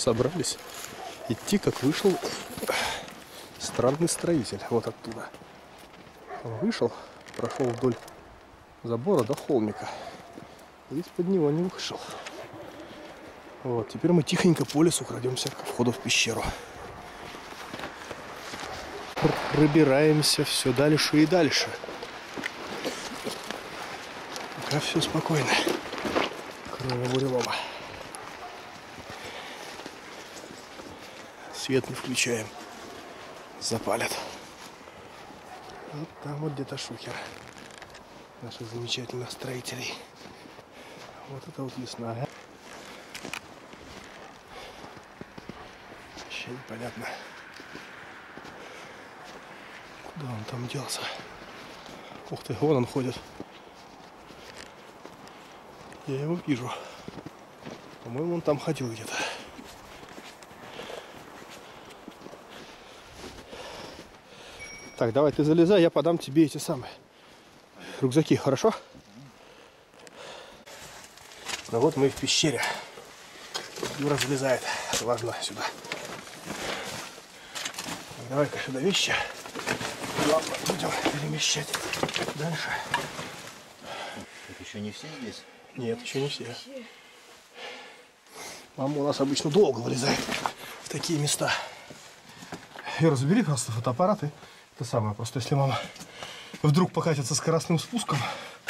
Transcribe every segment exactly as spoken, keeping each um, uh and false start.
собрались идти, как вышел странный строитель. Вот оттуда. Он вышел, прошел вдоль забора до холмика. И из-под него не вышел. Вот, теперь мы тихонько по лесу крадемся к входу в пещеру. Пробираемся все дальше и дальше. Пока все спокойно. Кроме бурелома. Свет не включаем. Запалят. Вот там вот где-то шухер наших замечательных строителей. Вот это вот лесная. Вообще непонятно, куда он там делся. Ух ты, вон он ходит. Я его вижу. По-моему, он там ходил где-то. Так, давай ты залезай, я подам тебе эти самые рюкзаки, хорошо? Ну вот мы и в пещере. Юра залезает. Важно сюда. Давай-ка сюда вещи. Ладно, будем перемещать дальше. Это еще не все здесь? Нет, еще не все. Мама у нас обычно долго вылезает в такие места. Юра, забери просто фотоаппарат и это самое. Просто если мама вдруг покатится скоростным спуском.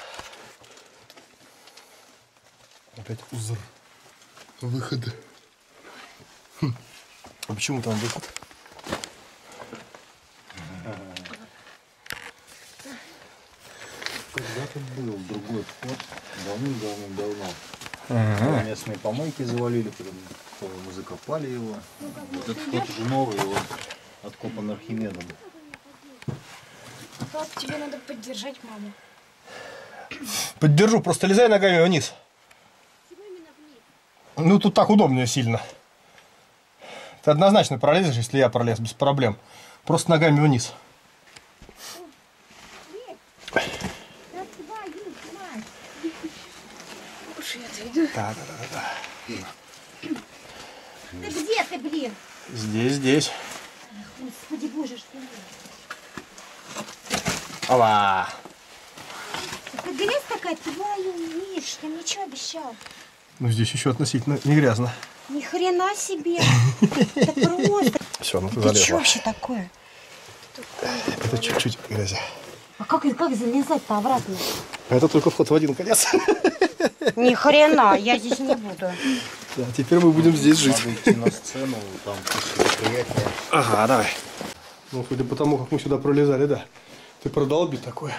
Опять узор. Выходы. Хм. А почему там выход? Когда-то был другой вход, давным-давным-давно. Ага. Местные помойки завалили, потом мы закопали его. Вот этот вход уже новый, его откопан Архимедом. Пап, тебе надо поддержать маму. Поддержу, просто лезай ногами вниз. Ну тут так удобнее сильно. Ты однозначно пролезешь, если я пролез, без проблем. Просто ногами вниз. Да, да, да, да. Ты где ты, блин? Здесь, здесь. Господи боже, что ли? Ала. Это грязь такая, твою, видишь, я ничего обещал. Ну здесь еще относительно не грязно. Ни хрена себе. Это просто. Все, ну ты Это залезла. что вообще такое? Это чуть-чуть грязи. А как, как залезать-то обратно? Это только вход в один конец. Ни хрена, я здесь не буду. Да, теперь мы будем здесь жить. Надо идти на сцену, там мероприятие. Ага, давай. Ну, судя по тому, как мы сюда пролезали, да. Ты продолби такое.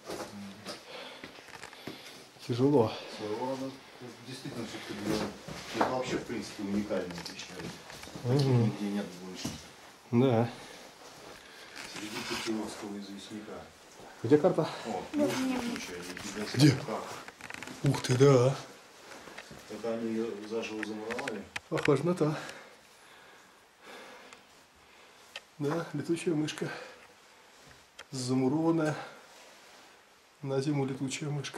Тяжело. Действительно, это вообще, в принципе, уникальная пещера. Угу. Нигде нет больше. Да. Среди Путиловского известняка. Где карта? О, ну, случай, где? Ух ты, да. Это они ее заживо замуровали. Похоже на то. Да, летучая мышка. Замурованная на зиму летучая мышка.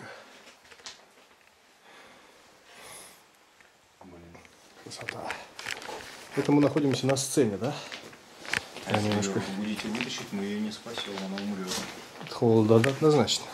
Блин. Красота. Это мы находимся на сцене, да? А если немножко... вы будете вытащить, мы ее не спасем, она умрет. От холода, да, однозначно.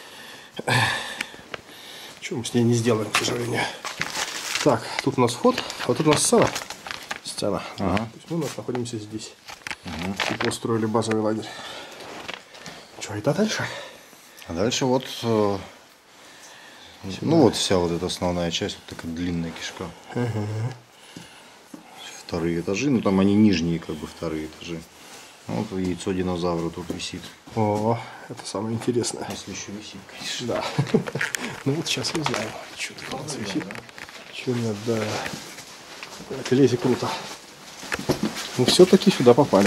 Чего мы с ней не сделаем, к сожалению. Так, тут у нас вход, а вот тут у нас сцена. Сцена. Ага. То есть мы у нас находимся здесь. Ага. Тут устроили базовый лагерь. Что, это дальше? А дальше вот, э, ну вот вся вот эта основная часть, вот такая длинная кишка. Ага. Вторые этажи, ну там они нижние, как бы вторые этажи. Вот яйцо динозавра тут висит. О, это самое интересное. Если еще висит, конечно. Да. Ну вот сейчас я знаю, что тут у нас висит. Что нет, да. Это лезет круто. Ну все-таки сюда попали.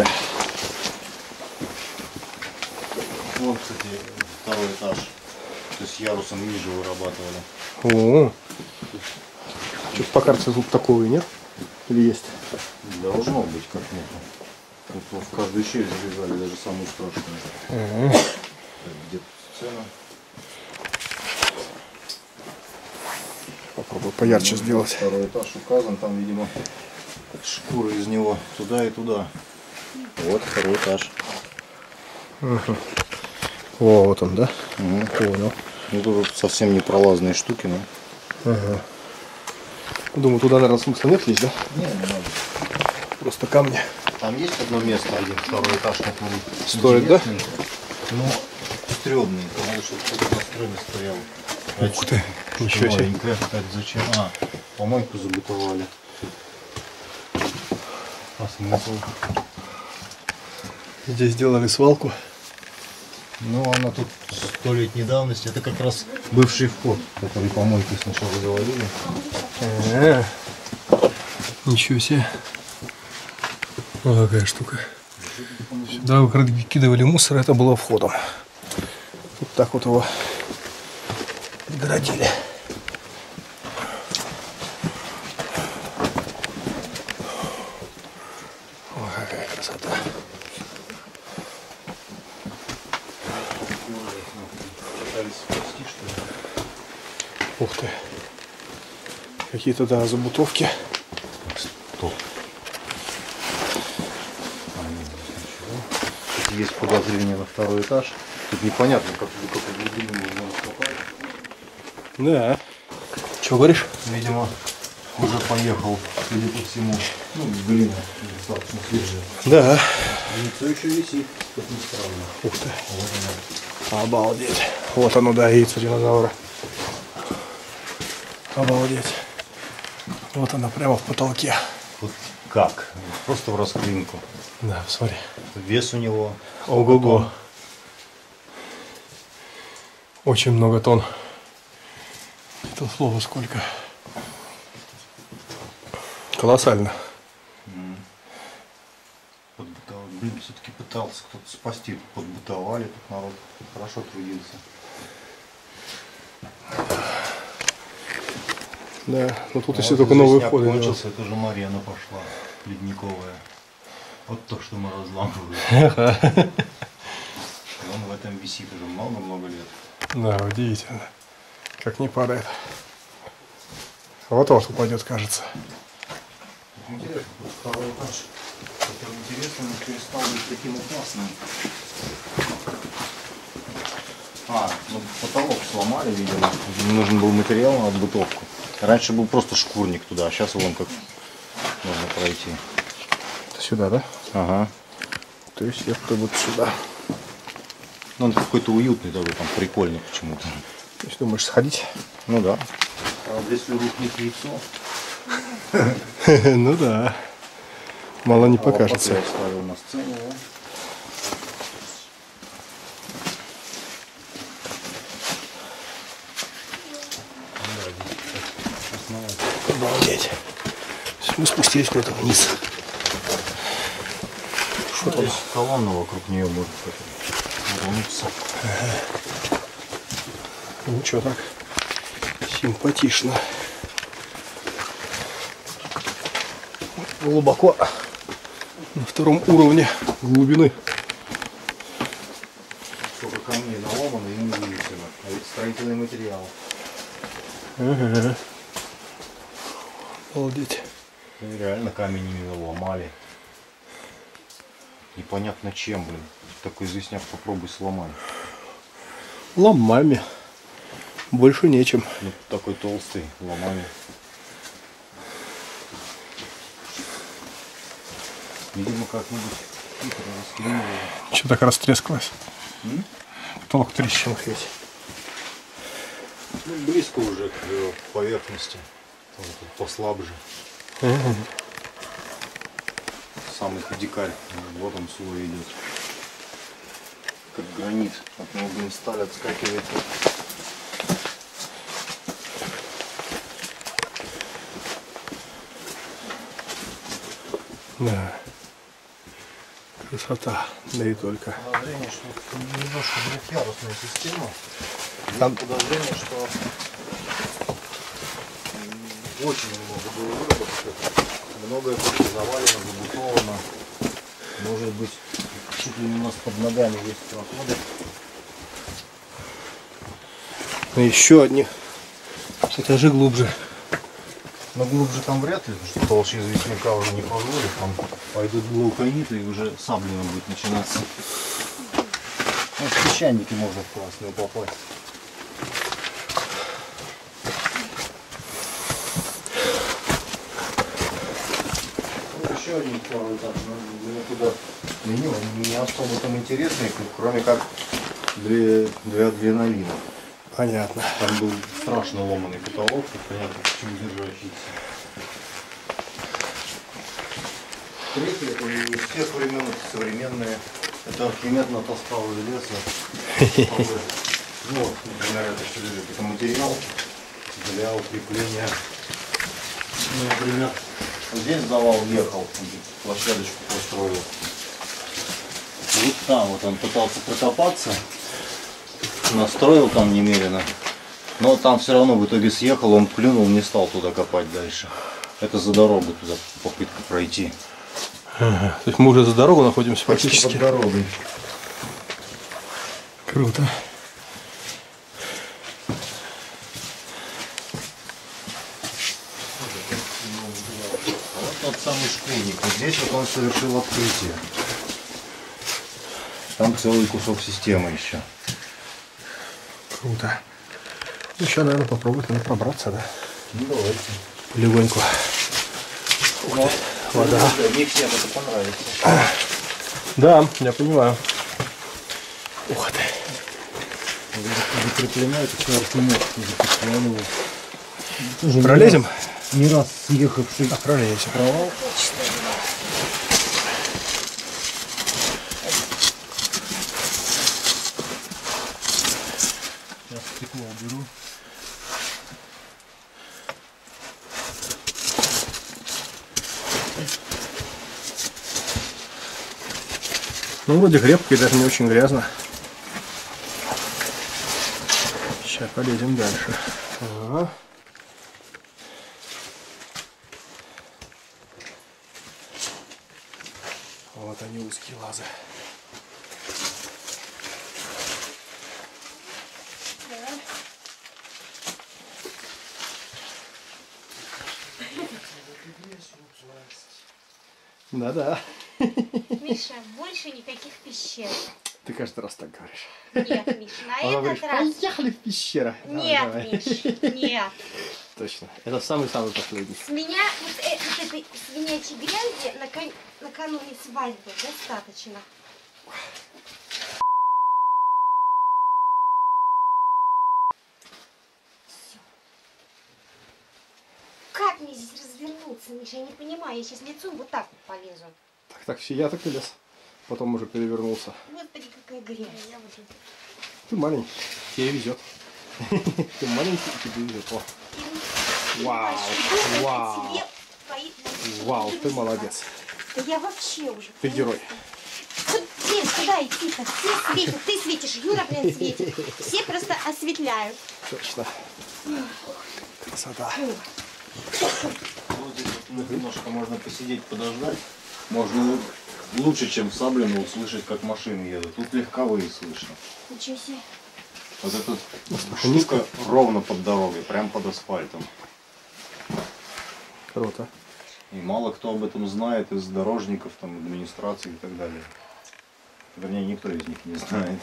Вот, кстати, второй этаж. То есть ярусом ниже вырабатывали. О, что-то по карте тут такого и нет? Или есть? Должно быть как-нибудь. Вот в каждую щель залезали, даже самую страшную. Ага. Где сцена? Попробую поярче сделать. Второй этаж указан, там, видимо, шкуры из него туда и туда. Вот второй этаж. Угу. О, вот он, да? Угу. Понял. Ну тут совсем не пролазные штуки, но. Ага. Думаю, туда, наверное, смысла нет лезть, да? Не, не надо. Просто камни. Там есть одно место, один второй этаж, который Стоит, да? Но стрёмный, потому что кто-то на стреме стоял. Ух ты, ничего себе. Какая-то зачем? А, помойку забытовали. А смысл? Здесь сделали свалку. Ну, она тут столетней давности. Это как раз бывший вход, который помойку сначала завалили. А-а-а. Ничего себе. Вот такая штука. Сюда выкидывали мусор, это было входом. Вот так вот его отгородили. Ой, какая красота. Ух ты. Какие-то, да, забутовки. Стоп. Есть подозрение на второй этаж. Тут непонятно, как какой глубину можно раскопать. Да. Что говоришь? Видимо, уже поехал, или по всему. Ну, глина достаточно свежая. Да. Яйцо еще висит, как ни странно. Ух ты. Вот оно. Обалдеть. Вот оно, да, яйцо динозавра. Обалдеть. Вот оно прямо в потолке. Вот как? Просто в расклинку. Да, смотри. Вес у него. Ого-го. Очень много тонн. Это слово сколько. Колоссально. Подбытовали. Блин, все-таки пытался кто-то спасти. Подбытовали, тут народ хорошо трудился. Да, но тут А если вот только новые известняк входы делать. кончился, это же Марена пошла, ледниковая. Вот то, что мы разламываем. И он в этом висит уже много-много лет. Да, удивительно. Как не падает. Вот-вот упадет, кажется. Интересно, тут второй этаж. Это интересно, он перестал быть таким опасным. А, ну потолок сломали, видимо. Нужен был материал на отбытовку. Раньше был просто шкурник туда, а сейчас вон как можно пройти. Это сюда, да? Ага. То есть это вот сюда. Ну, он какой-то уютный такой, там прикольный почему-то. То есть думаешь сходить? Ну да. А если рухнет яйцо? Ну да. Мало не покажется. Я ставил на сцене, да? Обалдеть. Мы спустились куда-то вниз. Что там? Здесь колонна вокруг нее может рвануться. Ага. Ну что так? Симпатично. Глубоко. На втором уровне глубины. Сколько камней наломано и не вынесено. А ведь строительный материал. Ага. Обалдеть. Ну, реально камень именно ломали. Непонятно чем, блин. Такой известняк попробуй сломай. Ломами. Больше нечем. Ну, такой толстый, ломами. Видимо, как-нибудь хитро расклеивали. Что так растрескалось? М? Потолок трещин ведь. Ну, близко уже к э, поверхности. Там тут послабже. Ага. Самый дикарь. Вот он слой идет. Как гранит. От него, блин, сталь отскакивает. Да. Красота. Да и только. Подозрение, что это немножко двухъярусная система. Там- Есть подозрение, что очень много было выработки. Многое просто завалено, забутовано. Может быть, чуть ли не у нас под ногами есть проходы. Но еще одни этажи глубже. Но глубже там вряд ли, потому что толще известняка уже не позволит. Там пойдут глубокониты и уже саблина будет начинаться. Ну, в песчаники можно в классную попасть. Ну, еще один второй этап. Ну, туда меню, не особо там интересный, кроме как для, для адреналина. Понятно. Там был страшно ломаный потолок, и понятно, почему держащийся. Третье, это не из всех времен, это современные. Это Архимед натаскал железо. Вот, например, это что лежит? Это материал для укрепления. Ну, например, здесь завал ехал, площадочку построил. Вот там вот он пытался прокопаться. Настроил там немерено, но там все равно в итоге съехал, он плюнул, не стал туда копать дальше. Это за дорогу туда попытка пройти. Ага. То есть мы уже за дорогу находимся Почти практически. под дорогой. Круто. Вот тот самый школьник. Вот здесь вот он совершил открытие. Там целый кусок системы еще. Круто. Еще, наверное, попробовать надо пробраться, да? Ну давайте. Легонько. Но, вода. Не всем это понравится. Да, я понимаю. Ух ты. Закреплено это все Архимед. Закреплено. Пролезем? Не раз съехавший А, пролезем. провал. Сейчас стекло уберу. Ну, вроде крепко и даже не очень грязно. Сейчас полезем дальше. Ага. Вот они, узкие лазы. Да-да. Миша, больше никаких пещер. Ты каждый раз так говоришь. Нет, Миш, на Она говорит, этот раз... поехали в пещеру. Давай, Нет, давай. Миш, нет. Точно. Это самый-самый последний. С меня вот, э, вот этой свинячьей грязи након- накануне свадьбы достаточно. Всё. Как мне здесь развернуться, Миша? Я не понимаю. Я сейчас лицом вот так вот полезу. Так, так, все, я так и лез. Потом уже перевернулся. Господи, какая грязь. Ты маленький, тебе везет. Ты маленький, и тебе везет. О. Вау, вау. Вау, ты молодец. Да я вообще уже. Ты герой. Вот здесь, куда идти-то? Все светят, ты светишь, Юра, блин, светит. Все просто осветляют. Точно. Красота. Вот здесь вот немножко можно посидеть, подождать. Можно лучше, чем Саблину, услышать, как машины едут. Тут легковые слышно. Ничего себе. Вот эта штука ровно под дорогой, прям под асфальтом. Круто. И мало кто об этом знает из дорожников, там, администрации и так далее. Вернее, никто из них не знает.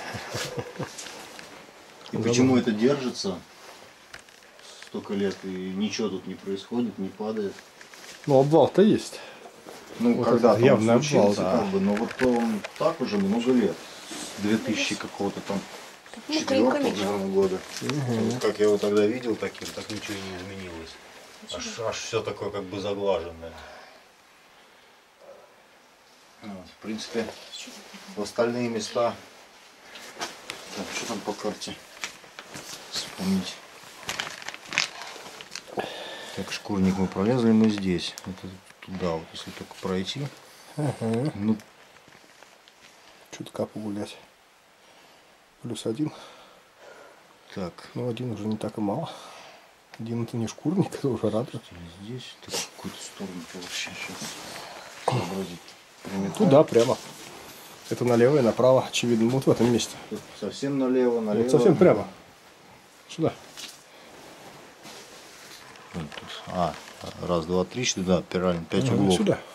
И почему это держится столько лет и ничего тут не происходит, не падает? Ну, обвал-то есть. Ну, Вот когда-то это явный он случился, обвал, да. как бы, но вот он так уже много лет. С две тысячи какого-то там Ну, четвёртого, крепко, наверное, года. Угу. Вот как я его тогда видел таким, так ничего не изменилось. Аж, аж все такое как бы заглаженное. Вот, в принципе, в остальные места. Так, что там по карте? Вспомнить. Так, Шкурник мы пролезли, мы здесь. Это туда, вот если только пройти. Угу. Ну, Чутка погулять. Плюс один. так. Ну, один уже не так и мало. Один это не Шкурник, это уже радует. Здесь, так, в какую-то сторону вообще сейчас сообразить. Примерно. Туда прямо. Это налево и направо, очевидно. Вот в этом месте. Тут совсем налево, налево. Вот совсем прямо. Сюда. Вот тут. А, Раз, два, три, четыре, да, правильно, пять Ну, углов. сюда.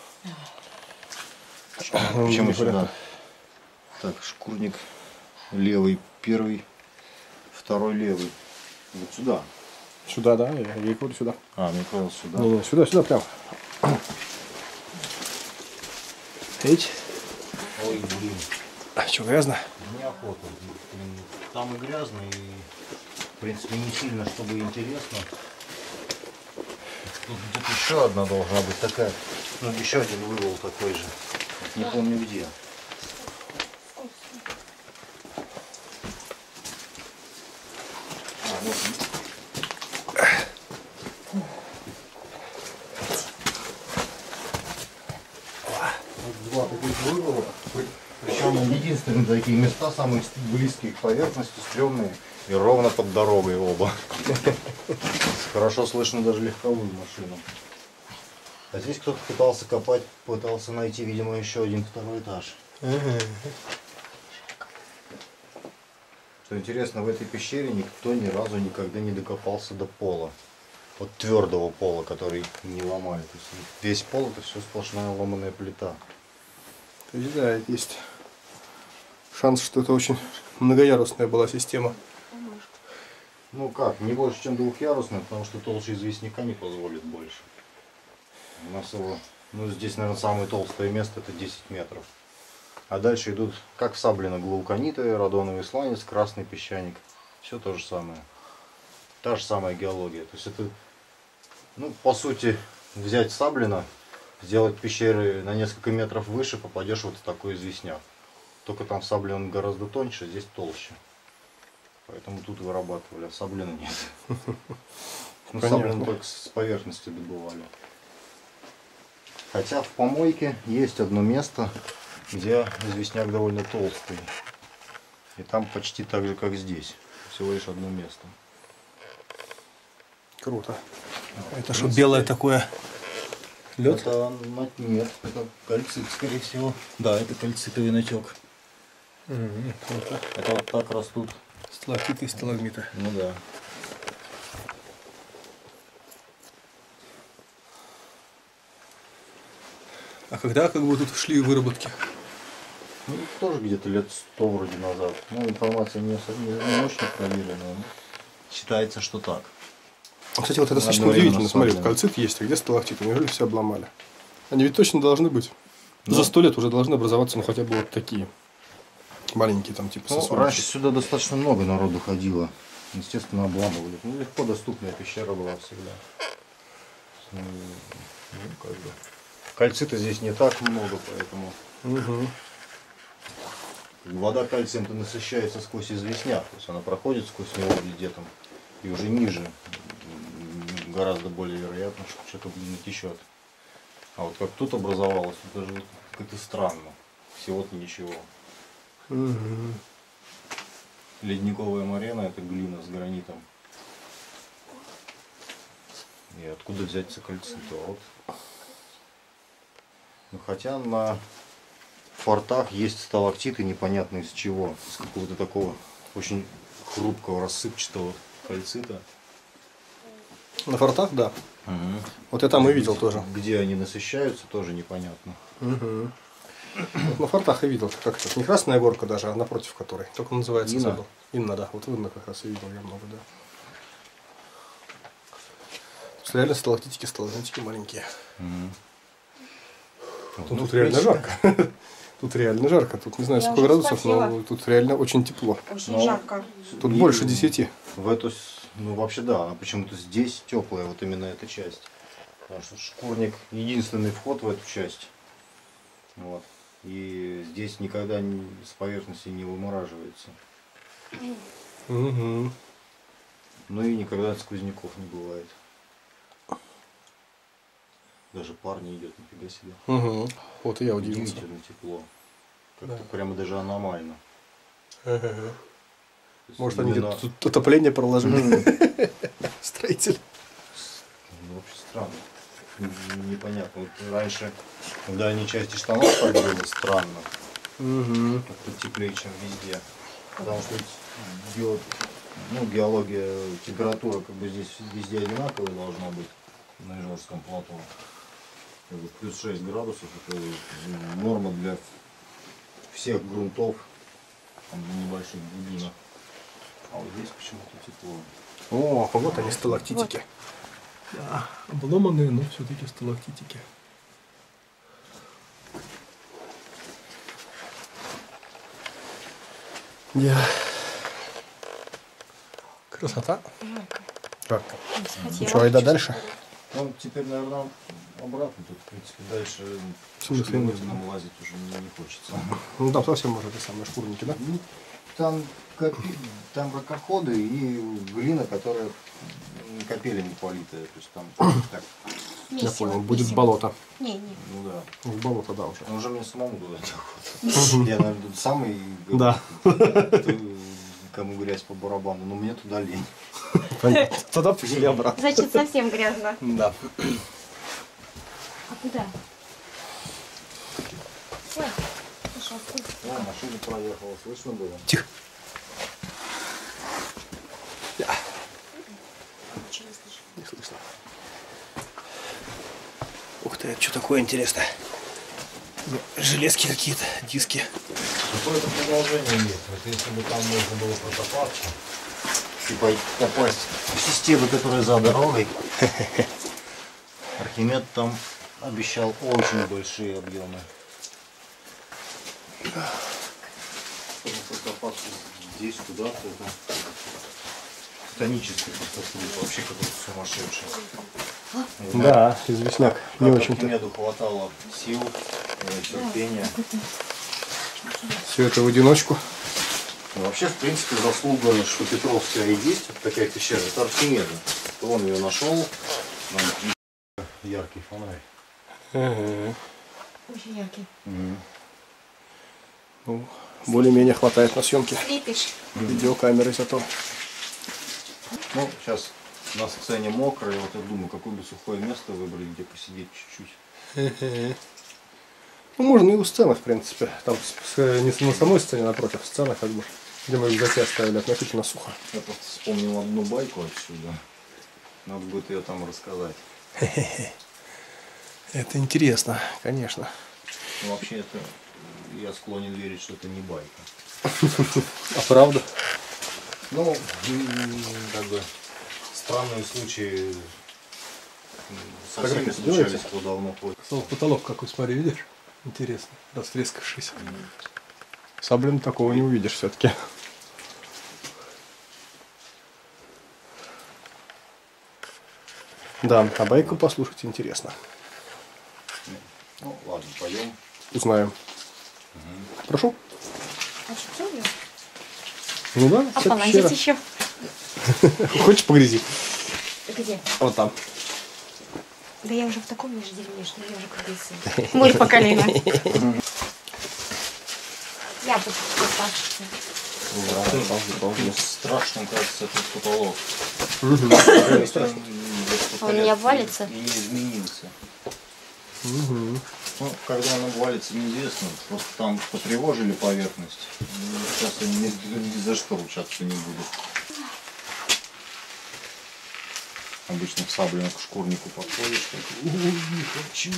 Почему сюда? Так, шкурник левый, первый, второй левый. Вот сюда. Сюда, да, я, я говорю сюда. А, мне казалось сюда. Не, не, сюда, сюда прям. Видите? Ой, блин. А что, грязно? Неохота. Блин, там и грязно, и в принципе не сильно, чтобы интересно. Тут где-то еще одна должна быть такая. Ну, еще один вывал такой же. Не помню где. А, вот он. Вот два таких вывала. Причем единственные такие места, самые близкие к поверхности, стрёмные и ровно под дорогой оба. Хорошо слышно даже легковую машину. А здесь кто-то пытался копать, пытался найти, видимо, еще один второй этаж. Что интересно, в этой пещере никто ни разу никогда не докопался до пола. Вот твердого пола, который не ломает. То есть весь пол это все сплошная ломаная плита. То есть, да, есть шанс, что это очень многоярусная была система. Ну как, не больше, чем двухъярусная, потому что толще известняка не позволит больше. У нас его, ну здесь, наверное, самое толстое место это десять метров. А дальше идут, как в Саблино, глаукониты, радоновый сланец, красный песчаник. Все то же самое. Та же самая геология. То есть это, ну, по сути, взять Саблино, сделать пещеры на несколько метров выше, попадешь вот в такой известняк. Только там Саблино гораздо тоньше, здесь толще. Поэтому тут вырабатывали, а Саблина нет. Ну, Саблину только с поверхности добывали. Хотя в помойке есть одно место, где известняк довольно толстый. И там почти так же, как здесь. Всего лишь одно место. Круто. Это что, белое такое? Лед? Это нет, это кальцит, скорее всего. Да, это кальцитовый натек. Угу, круто. Это вот так растут. Сталактиты и сталагмиты. Ну да. А когда как бы тут шли выработки? Ну, тоже где-то лет сто вроде назад. Ну, информация не, не, не очень проверенная. Но считается, что так. Кстати, вот это слишком удивительно. Смотри, вот кальцит есть, а где сталактиты? Неужели все обломали? Они ведь точно должны быть. Да. За сто лет уже должны образоваться, ну, хотя бы вот такие. Маленькие там, типа, ну, раньше сюда достаточно много народу ходило. Естественно, обламывали. Ну, легко доступная пещера была всегда. Ну, как бы. Кальцита здесь не так много, поэтому... Угу. Вода кальцием-то насыщается сквозь известняк. То есть она проходит сквозь него везде там. И уже ниже гораздо более вероятно, что что-то натечет. А вот как тут образовалось, это же как-то странно. Всего-то ничего. Угу. Ледниковая морена — это глина с гранитом. И откуда взяться кальцит? Вот. Ну, хотя на фортах есть сталактиты непонятно из чего. Из какого-то такого очень хрупкого, рассыпчатого кальцита. На фортах, да. Угу. Вот я там и видел тоже. Где они насыщаются, тоже непонятно. Угу. Вот на фортах я видел, как это, не Красная Горка даже, а напротив которой. Только называется Инна. забыл. Инна, да. Вот в Инна как раз я видел я много, да. Тут реально сталактитики, сталагмитики маленькие. Угу. Тут, ну, тут реально жарко. Тут реально жарко. Тут не знаю, сколько градусов, но тут реально очень тепло. Очень но жарко. Тут и больше десяти. В эту, ну вообще да, а почему-то здесь теплая вот именно эта часть. Потому что шкурник единственный вход в эту часть. Вот. И здесь никогда не, с поверхности не вымораживается. Угу. Ну и никогда сквозняков не бывает. Даже пар не идет, нифига себе. Угу. Вот и я удивился. Удивительно тепло. Как-то Да. прямо даже аномально. Ага. Может, именно... они тут отопление проложили? Строитель. Ну, вообще странно. Непонятно. Вот раньше в дальней части штанов так было странно. Угу. Как-то теплее, чем везде. Потому что ге... ну, геология, температура как бы здесь везде одинаковая должна быть. на Ижорском плато. Плюс шесть градусов, это норма для всех грунтов, там, на небольших глубинах. А вот здесь почему-то тепло. О, вот они, сталактитики. Вот. Да, обломанные, но все-таки сталактитики. Я... Красота. Жарко. Ну что, айда дальше? Ну, теперь, наверное, обратно. Тут, в принципе, дальше смысле, нам лазить уже не, не хочется. Ну, там совсем уже те самые шкурники, да? Ну, там, копи... там ракоходы и глина, которая капелями политая. То есть там так. Я понял, будет болото. Не, не. Ну да. В болото, да, уже. Но уже мне самому туда неохота. Я, наверное, тут самый, да. Кому грязь по барабану, но мне туда лень. Понятно. Тогда пошли обратно. Значит, совсем грязно. Да. А куда? Ой, слушай, откуда? О, машина проехала, слышно было? Тихо. Да. Ничего не слышу. Не слышно. Ух ты, это что такое интересно? Железки какие-то, диски. Какое-то продолжение есть. Вот если бы там можно было прокопаться и попасть в систему, которая за дорогой, Архимед там обещал очень большие объемы. Чтобы прокопаться здесь куда-то, это тонический просто вообще какой-то сумасшедший. Да, известняк. Не очень-то. Архимеду хватало сил, терпения. Все это в одиночку. Ну, вообще, в принципе, заслуга, что Петровская и есть, вот такая пещера, это Архимеда. Он ее нашел, там яркий фонарь. Ага. Очень яркий. Угу. Ну, более-менее хватает на съемки. Слепишь. Видеокамеры зато. Ну, сейчас на сцене мокро, и вот я думаю, какое бы сухое место выбрать, где посидеть чуть-чуть. Ну, можно и у сцены, в принципе. Там с, не на самой сцене, напротив, сцена, как бы, где мы рюкзаки оставили, относительно сухо. Я просто вспомнил одну байку отсюда. Надо будет ее там рассказать. Это интересно, конечно. Но вообще это, я склонен верить, что это не байка. А правда? Ну, как бы, странные случаи со всеми случались, кто давно ходит. Снова потолок какой, смотри, видишь? Интересно, растрескавшийся. Саблин такого не увидишь все-таки. Да, а байку послушать интересно. Ну, ладно, пойдем. Узнаем. Угу. Прошу. А что ли? Ну да, А вся полазить пещера. еще? Хочешь погрязи? Где? Вот там. Да я уже в таком между деревне, что я уже кругался. Море по колено. Я буду купаться. Мне страшно кажется этот потолок. Он не обвалится? И не изменился. Угу. Ну, когда он обвалится, неизвестно. Просто там потревожили поверхность. Сейчас они ни, ни за что ручаться не будут. Обычно к саблину, к шкурнику подходишь. Так, не хочу.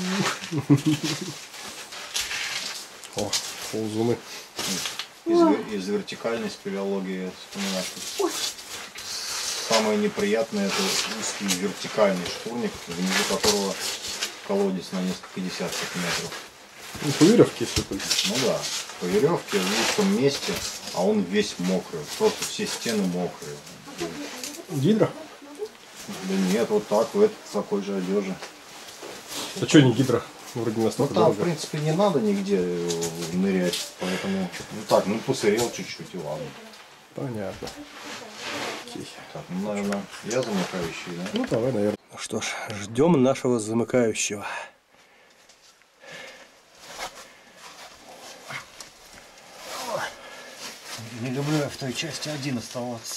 О, ползуны. Из, из вертикальной спелеологии вспоминаю, что самое неприятное — это узкий вертикальный шкурник, внизу которого колодец на несколько десятков метров. Ну, по веревке сыпались. Ну да, по веревке в узком месте, а он весь мокрый. Просто все стены мокрые. Гидра? Да нет, вот так, в этой такой же одежде. А что не гидра? Вроде Ну настолько там, долго. в принципе, не надо нигде нырять, поэтому, ну так, ну посырел чуть-чуть и ладно. Понятно. Окей. Так, ну, наверное, я замыкающий, да? Ну, давай, наверное. Ну что ж, ждем нашего замыкающего. Не люблю я в той части один оставаться.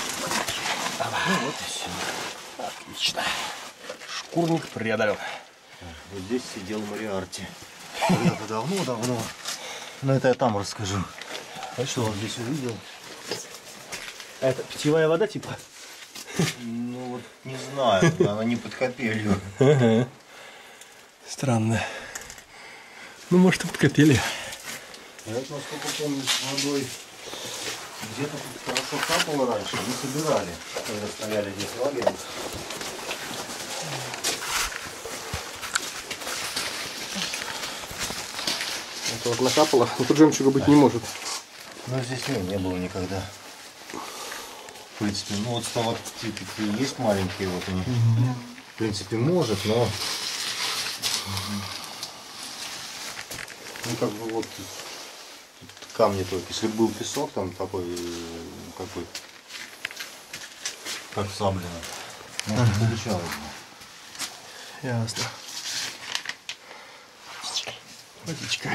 Ну вот и все. Отлично. Шкурник преодолен. Вот здесь сидел Мориарти. Это давно-давно. Но это я там расскажу. А что он здесь увидел? А это питьевая вода типа? Ну вот не знаю, она не под капелью. Странно. Ну может и под капелью. Я вот насколько помню, с водой где-то тут хорошо капало раньше. Мы собирали, когда стояли здесь лагерем. Это вот накапало, но тут жемчуга быть не может. Но здесь его не было никогда. В принципе, ну вот сталактиты такие есть маленькие, вот они. Угу. В принципе, может, но ну как бы вот камни только. Если был песок, там такой, какой, как саблина, может, ага. Получалось бы. Ясно. Водичка.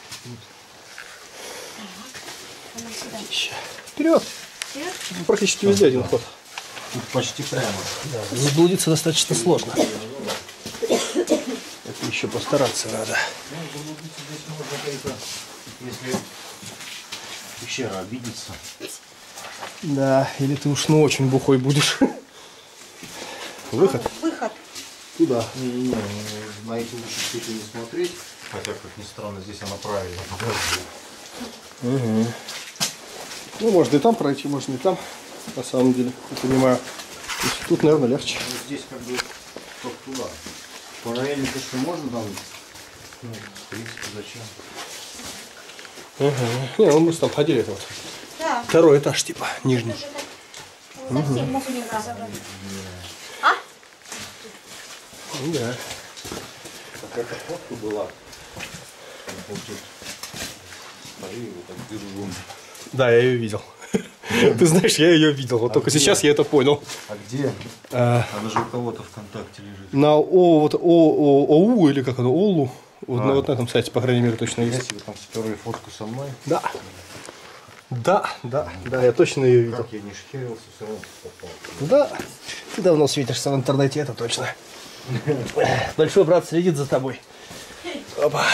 Вперед! Вперед! Практически везде один ход. Тут почти прямо. Да, заблудиться достаточно сложно. Это еще постараться надо. Ну, заблудиться здесь можно только, если пещера обидится. Да, или ты уж ну очень бухой будешь. Выход? Выход. Туда. Не-не-не, на эти лучше чуть не смотреть. Хотя, как ни странно, здесь она правильно показывает. Угу. Ну, можно и там пройти, можно и там, на самом деле, я понимаю. То есть тут, наверное, легче. Ну, здесь как бы только туда. Параллельно, конечно, можно там. Ну, в принципе, зачем? Угу. Не, ну мы там ходили, это вот. Да. Второй этаж, типа, нижний. Совсем угу. А? Ну, да. Какая-то фотка была. Вот тут стою и вот так держу. Да, я ее видел. Ты знаешь, я ее видел. Вот только сейчас я это понял. А где? Она же у кого-то ВКонтакте лежит. На О, вот, О, О, ОУ или как оно, Олу. Вот, а. на, вот на этом сайте, по крайней мере, точно есть. Вы там сперли фотку со мной? Да. Да, да, да, я точно ее видел. Как я не шхерился, все равно попал. Да, ты давно светишься в интернете, это точно. Большой брат следит за тобой. Опа.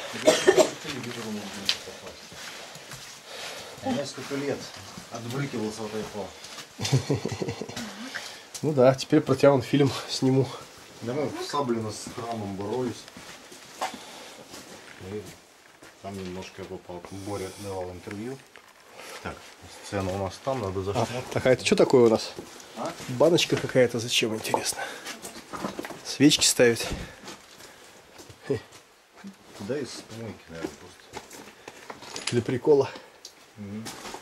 Я несколько лет отбрыкивался от этого. Ну да, теперь про тебя вон фильм сниму. Да мы в Саблино с храмом боролись. И там немножко я попал. Боря давал интервью. Так, сцена у нас там, надо зашел. А, так, а это что такое у нас? А? Баночка какая-то, зачем, интересно? Свечки ставить. Да, из помойки, наверное, просто. Для прикола. Угу.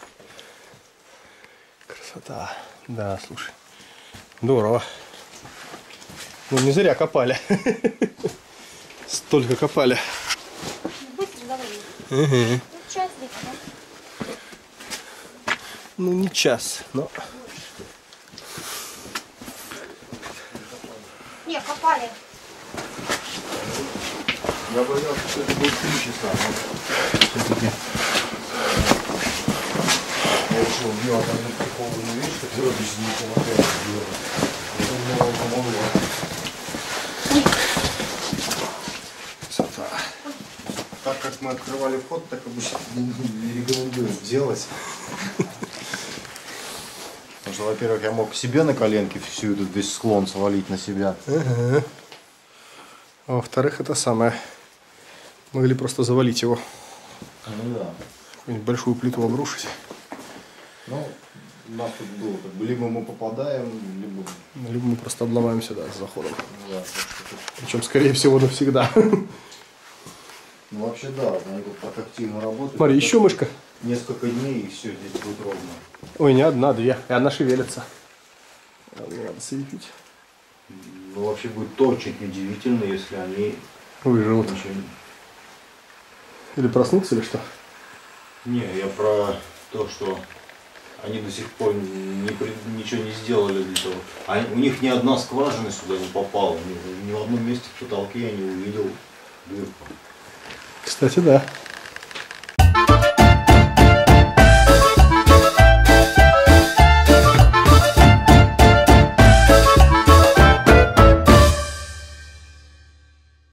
Красота. Да, слушай. Здорово. Ну, не зря копали. Столько копали. Быстро завалили. Угу. Тут час где-то, да? Ну, не час, но... Не, копали. Я боялся, что это будет три часа, но все-таки я решил делать одну прикольную вещь, которая без не помогает делать. Это мне вам помогло. Красота. Так как мы открывали вход, так обычно не рекомендую делать. Потому что, во-первых, я мог себе на коленке всю этот весь склон свалить на себя. Ага. А во-вторых, это самое. Могли просто завалить его. Ну да. Какую-нибудь большую плиту обрушить. Ну, у нас тут было как бы либо мы попадаем, либо... Либо мы просто обломаемся, да, с заходом. Ну, да, тут... Причем, скорее всего, навсегда. Ну вообще да, они тут так активно работают. Смотри, еще мышка. Несколько дней и все, здесь будет ровно. Ой, не одна, две. И одна шевелится. Мне надо светить. Ну вообще будет очень удивительно, если они выживут. ничего не... Или проснуться, или что? Не, я про то, что они до сих пор не, ничего не сделали для того. А у них ни одна скважина сюда не попала. Ни, ни в одном месте в потолке я не увидел дырку. Кстати, да.